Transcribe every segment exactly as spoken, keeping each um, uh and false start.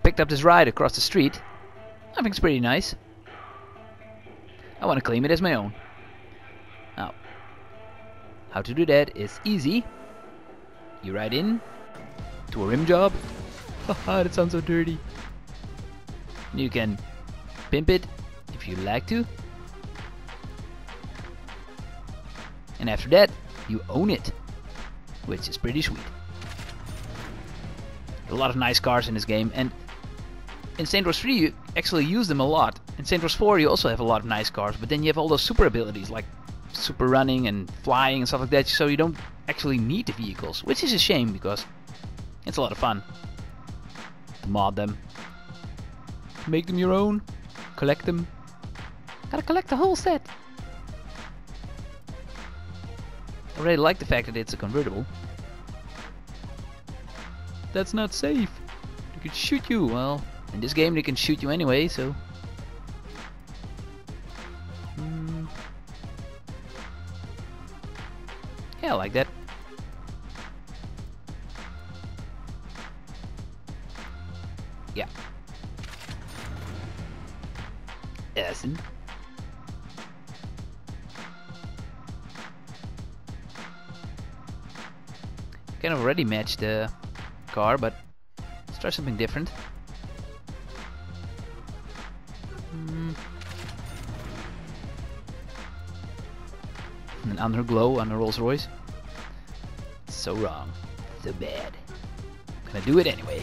picked up this ride across the street. I think it's pretty nice. I want to claim it as my own. Now, how to do that is easy. You ride in to a rim job. Haha, that sounds so dirty. You can pimp it if you like to. And after that, you own it, which is pretty sweet. A lot of nice cars in this game, and in Saints Row three you actually use them a lot. In Saints Row four you also have a lot of nice cars, but then you have all those super abilities like super running and flying and stuff like that, so you don't actually need the vehicles, which is a shame because it's a lot of fun to mod them, make them your own, collect them. Gotta collect the whole set. I really like the fact that it's a convertible. That's not safe. They could shoot you. Well, in this game they can shoot you anyway, so... Mm. Yeah, I like that. Yeah. Awesome. Kind of already matched the car, but let's try something different. Mm. An underglow on a Rolls Royce. So wrong. So bad. I'm gonna do it anyway.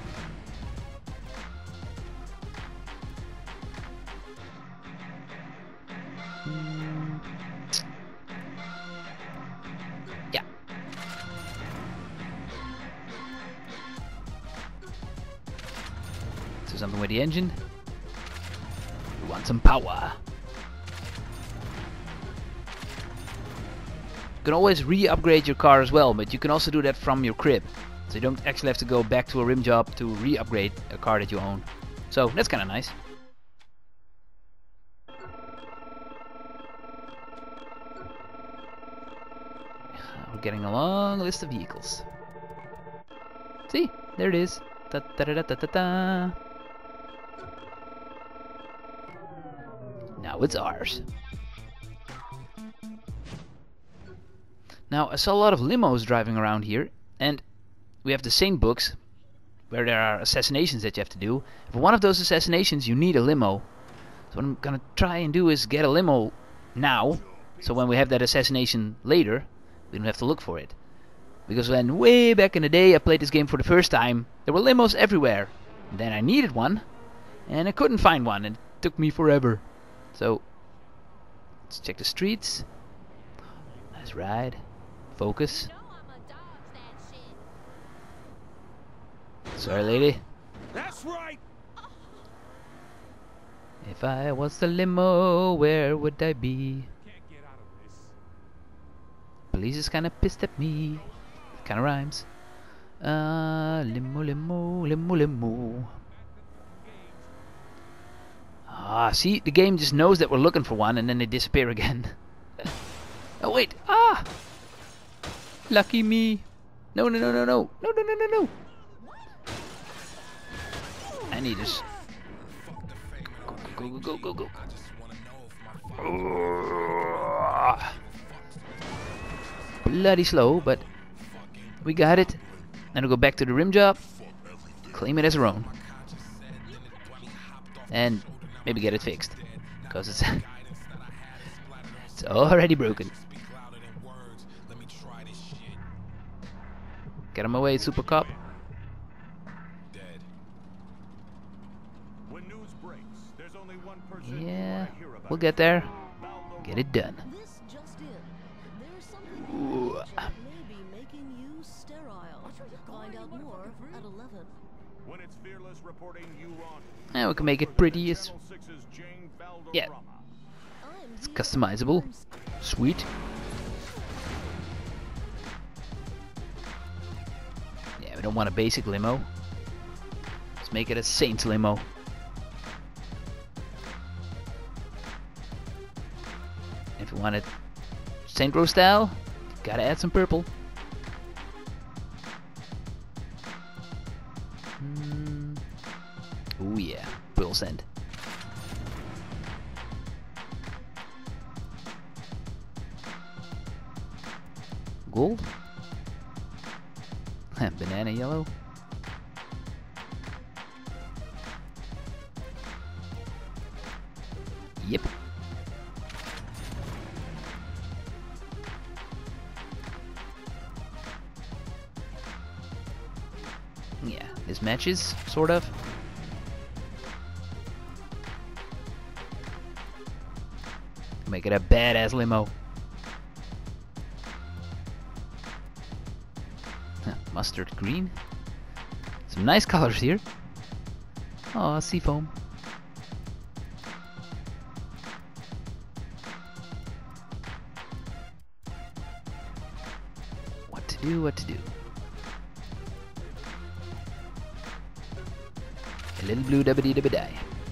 Mm. Yeah. Do something with the engine. We want some power. You can always re-upgrade your car as well, but you can also do that from your crib. So you don't actually have to go back to a rim job to re-upgrade a car that you own. So that's kind of nice. We're getting a long list of vehicles. See, there it is. Da, da, da, da, da, da. Now it's ours. Now I saw a lot of limos driving around here, and we have the Saint books where there are assassinations that you have to do. For one of those assassinations you need a limo. So what I'm gonna try and do is get a limo now, so when we have that assassination later we don't have to look for it. Because when way back in the day I played this game for the first time, there were limos everywhere. And then I needed one, and I couldn't find one, and it took me forever. So let's check the streets. Nice ride. Focus. Sorry, lady. That's right. If I was the limo, where would I be? Can't get out of this. Police is kinda pissed at me. Kinda rhymes. Uh, limo, limo, limo, limo. Ah, see, the game just knows that we're looking for one, and then they disappear again. Oh wait, ah! Lucky me. No, no, no, no, no, no, no, no, no, no. I need this. Go, go, go, go, go, go. Oh. Bloody slow, but we got it. Then we'll go back to the rim job, claim it as our own, and maybe get it fixed, because it's it's already broken. Get on my way, Super Cop. Yeah, we'll get there. Get it done. Ooh. And we can make it pretty. It's, yeah, it's customizable. Sweet. Yeah, we don't want a basic limo. Let's make it a Saints limo. If you want it Saint Row style, gotta add some purple. Mm. Oh yeah, Brill send. Gold? Banana yellow? Yep. Yeah, this matches, sort of. Make it a badass limo. Mustard green. Some nice colors here. Oh, seafoam. What to do, what to do. A little blue dubbity dubby die.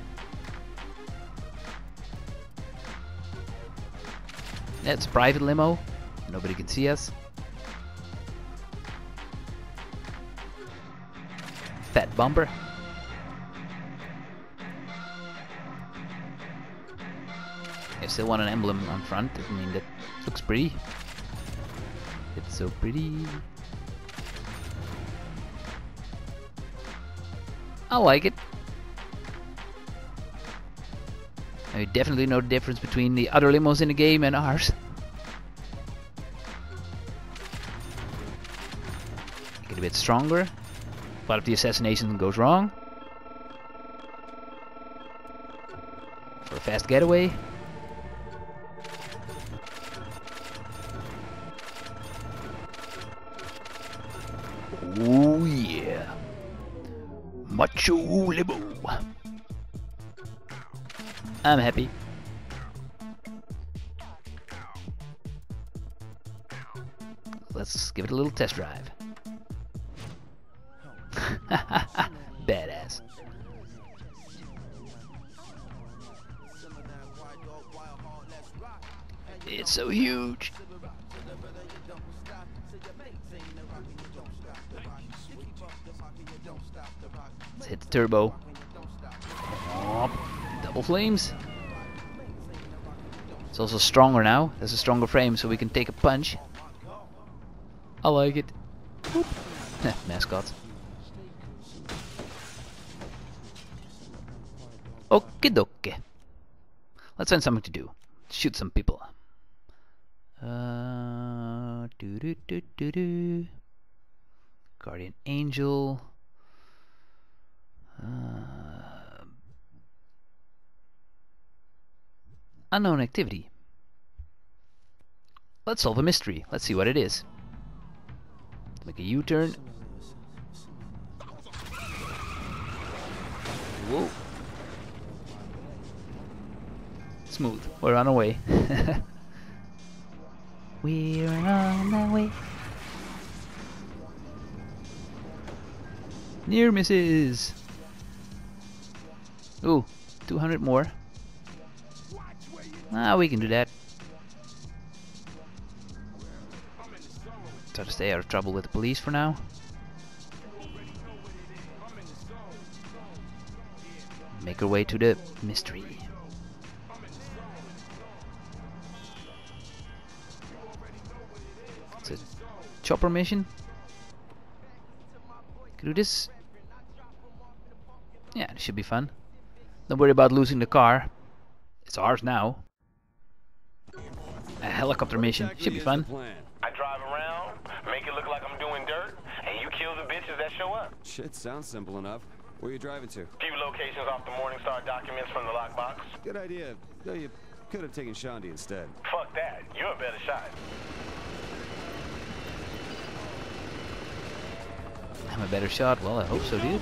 That's a private limo. Nobody can see us. Fat bumper. I still want an emblem on front. I mean, that looks pretty. It's so pretty. I like it. I definitely know the difference between the other limos in the game and ours. Make it a bit stronger. But if the assassination goes wrong, for a fast getaway. Oh yeah, macho limo. I'm happy. Let's give it a little test drive. Badass. It's so huge. Let's hit the turbo. Oh, double flames. It's also stronger now. There's a stronger frame, so we can take a punch. I like it. Mascot. Okie dokie. Let's find something to do. Shoot some people. Uh, doo -doo -doo -doo -doo. Guardian Angel. Uh, unknown activity. Let's solve a mystery. Let's see what it is. Make a U-turn. Whoa. Smooth. We're on our way. We're on our way. Near misses. Ooh, two hundred more. Ah, we can do that. Try to stay out of trouble with the police for now. Make our way to the mystery. It's a chopper mission. Can do this. Yeah, it should be fun. Don't worry about losing the car. It's ours now. A helicopter mission. Should be fun. I drive around, make it look like I'm doing dirt, and you kill the bitches that show up. Shit, sounds simple enough. Where are you driving to? Few locations off the Morningstar documents from the lockbox. Good idea. Though you could have taken Shandy instead. Fuck that. You're a better shot. I'm a better shot. Well, I hope so, dude.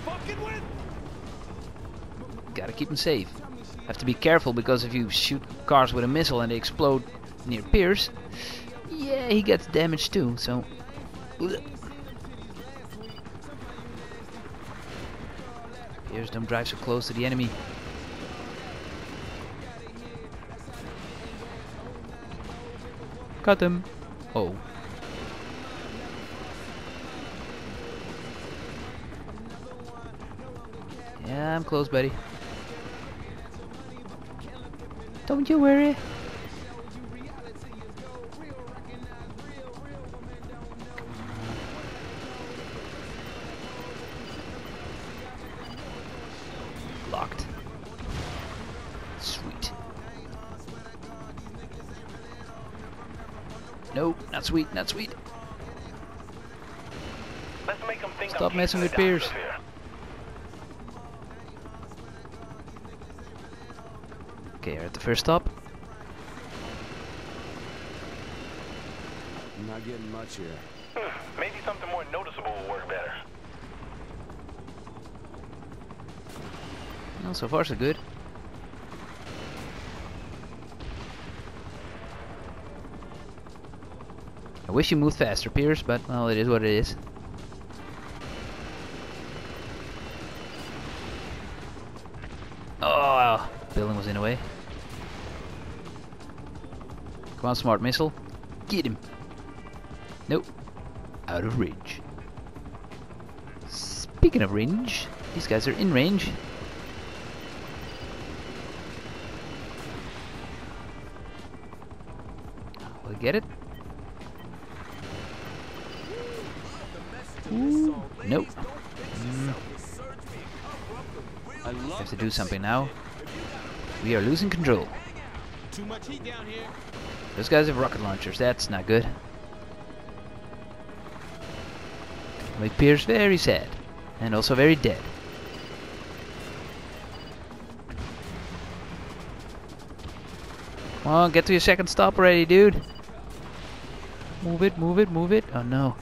Gotta keep them safe. Have to be careful because if you shoot cars with a missile and they explode near Pierce, yeah, he gets damaged too. So, Pierce, don't drive so close to the enemy. Cut him. Oh. Yeah, I'm close, buddy. Don't you worry. Locked. Sweet. No, not sweet, not sweet. Let's make them think Stop I'm messing with keeping the Piers. doctors here. Okay, we're at the first stop. I'm not getting much here. Hmm, maybe something more noticeable will work better. Well, so far so good. I wish you moved faster, Piers, but well, it is what it is. Oh, building was in the way. Come on, smart missile. Get him. Nope. Out of range. Speaking of range, these guys are in range. Will we get it? Ooh, nope. Mm. I We love have to do something now. We are losing control. Too much heat down here. Those guys have rocket launchers. That's not good. Make Piers very sad. And also very dead. Come on, get to your second stop already, dude. Move it, move it, move it. Oh no.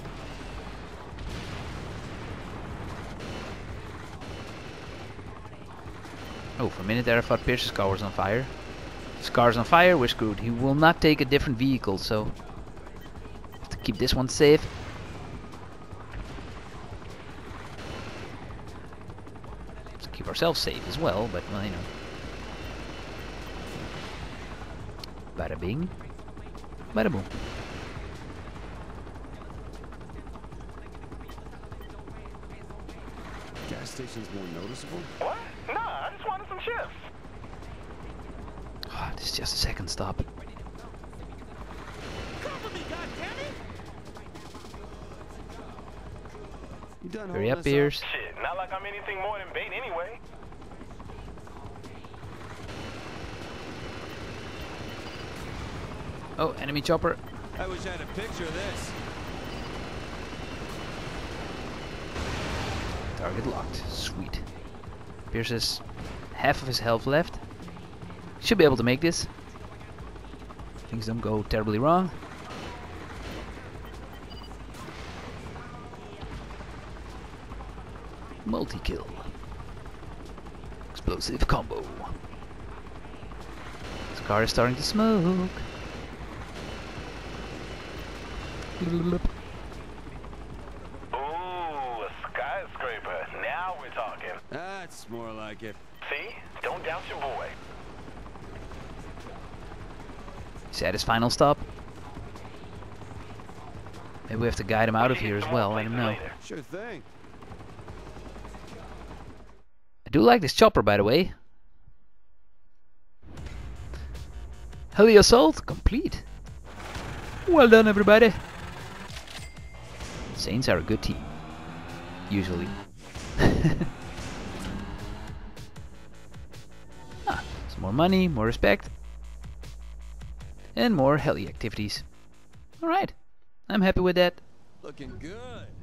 Oh, for a minute there I thought Pierce's car was on fire. If his car's on fire, we're screwed. He will not take a different vehicle, so have to keep this one safe. Have to keep ourselves safe as well, but well, you know. Bada bing, bada boom. gas station's more noticeable. What? Nah, I just wanted some chips. Oh, this is just a second stop. Cover me, goddammit! You done Hurry holding up, us Piers. Shit, not like I'm anything more than bait anyway. Oh, enemy chopper. I wish I had a picture of this. Target locked. Sweet. Pierce has half of his health left. Should be able to make this. Things don't go terribly wrong. Multi-kill. Explosive combo. This car is starting to smoke. Ooh, a skyscraper. Now we're talking. That's more like it. See? Don't doubt your boy. He's at his final stop. Maybe we have to guide him out of here as well. I don't know. Sure thing. I do like this chopper, by the way. Heli Assault complete. Well done, everybody. Saints are a good team. Usually. Ah, some more money, more respect. And more heli activities. Alright. I'm happy with that. Looking good.